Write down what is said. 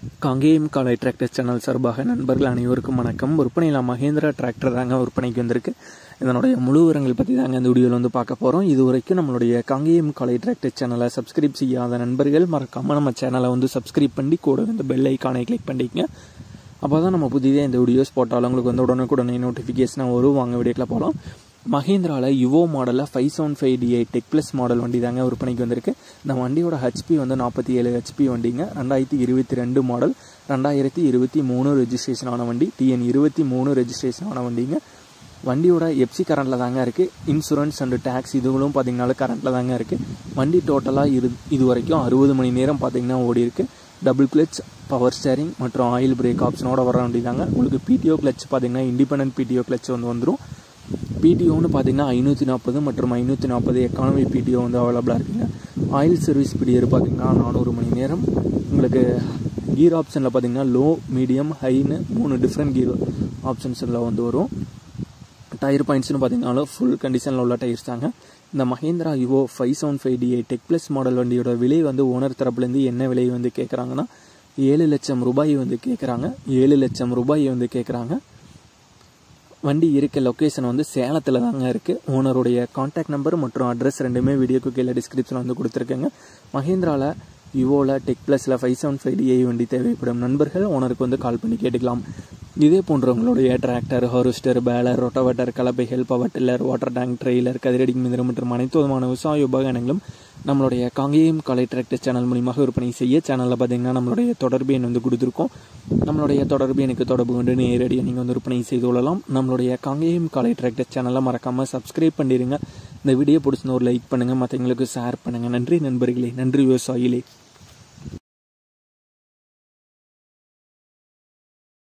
காங்கேயம் காலை tractor channel சார்பாக நண்பர்கள் அனைவருக்கும் வணக்கம். விற்பனையில் மஹேந்திரா டிராக்டர் தாங்க விற்பனைக்கு வந்திருக்கு. இதனுடைய முழு விவரங்கள் பற்றி தாங்க இந்த வீடியோவில் வந்து பார்க்க போகிறோம். இது வரைக்கும் நம்மளுடைய காங்கேயம் காலை டிராக்டர் சேனலை சப்ஸ்கிரைப் செய்யாத நண்பர்கள் மறக்காமல் நம்ம சேனலை வந்து சப்ஸ்கிரைப் பண்ணி கூட இந்த பெல் ஐக்கானை கிளிக் பண்ணிக்கங்க. அப்போ தான் நம்ம புதிதாக இந்த வீடியோஸ் போட்டாலும் உங்களுக்கு வந்து உடனுக்குடனே நோட்டிஃபிகேஷனாக வரும். வாங்க வீடியோக்கில் போகலாம். மஹேந்திராவில் யுவோ மாடலில் 575DI டெக் ப்ளஸ் மாடல் வண்டி தாங்க விற்பனைக்கு வந்திருக்கு. இந்த வண்டியோட ஹெச்பி வந்து 47 ஹெச்பி வண்டிங்க. 2022 மாடல், 2023 ரெஜிஸ்ட்ரேஷன் ஆன வண்டி, TN 23 ரெஜிஸ்ட்ரேஷன் ஆன வண்டிங்க. வண்டியோட எஃப்சி கரண்ட்டில் தாங்க இருக்குது. இன்சூரன்ஸ் அண்டு டேக்ஸ் இதுகளும் பார்த்திங்கனாலும் கரண்ட்டில் தாங்க இருக்குது. வண்டி டோட்டலாக இது வரைக்கும் 60 மணி நேரம் பார்த்திங்கன்னா ஓடி இருக்குது. டபுள் கிளச், பவர் ஸ்டேரிங் மற்றும் ஆயில் பிரேக் ஆப்ஷனோட வர வண்டி தாங்க. உங்களுக்கு PTO கிளச் பார்த்திங்கன்னா இண்டிபெண்டன்ட் PTO கிளச் வந்துடும். PTOன்னு பார்த்தீங்கன்னா 540 மற்றும் 540 எக்கானமி PTO வந்து அவைலபிளாக இருக்குங்க. ஆயில் சர்வீஸ் பீரியட் பார்த்தீங்கன்னா 400 மணி நேரம். உங்களுக்கு கீர் ஆப்ஷனில் பார்த்தீங்கன்னா லோ, மீடியம், ஹைன்னு 3 டிஃப்ரெண்ட் கீர் ஆப்ஷன்ஸில் வந்து வரும். டயர் பாயிண்ட்ஸ்னு பார்த்தீங்கன்னாலும் ஃபுல் கண்டிஷனில் உள்ள டயர்ஸ் தாங்க. இந்த Mahindra Yuvo 575DI tech plus model வண்டியோட விலை வந்து ஓனர் தரப்புலேருந்து என்ன விலை வந்து கேட்குறாங்கன்னா 7 லட்சம் ரூபாய் வந்து கேட்குறாங்க. 7 லட்சம் ரூபாய் வந்து கேட்குறாங்க. வண்டி இருக்க லொக்கேஷன் வந்து சேலத்தில் தாங்க இருக்குது. ஓனருடைய கான்டாக்ட் நம்பர் மற்றும் அட்ரஸ் ரெண்டுமே வீடியோக்கு கீழே டிஸ்கிரிப்ஷனில் வந்து கொடுத்துருக்கேங்க. மஹேந்திராவில் யுவோவில் டெக் ப்ளஸில் 575DI வண்டி தேவைப்படும் நண்பர்கள் ஓனருக்கு வந்து கால் பண்ணி கேட்டுக்கலாம். இதே போன்றவங்களுடைய டிராக்டர், ஹார்வெஸ்டர், பேலர், ரொட்டவேட்டர், கலப்பைகள், power tiller, water tank, trailer, கதிரடி மிந்திரம் மற்றும் அனைத்து விதமான விவசாய உபகரணங்களும் நம்மளுடைய காங்கேயம் காலை டிராக்டர் சேனல் மூலியமாக விற்பனை செய்ய சேனலில் பார்த்தீங்கன்னா நம்மளுடைய தொடர்பு எண் வந்து கொடுத்துருக்கோம். நம்மளுடைய தொடர்பு எனக்கு தொடர்பு கொண்டு நேரடியாக நீங்கள் வந்து விற்பனை செய்து கொள்ளலாம். நம்மளுடைய காங்கேயம் காலை டிராக்டர் சேனலை மறக்காமல் சப்ஸ்கிரைப் பண்ணிடுங்க. இந்த வீடியோ பிடிச்சிருந்த ஒரு லைக் பண்ணுங்கள், மற்றவங்களுக்கு ஷேர் பண்ணுங்கள். நன்றி நண்பர்களே, நன்றி விவசாயிகளே.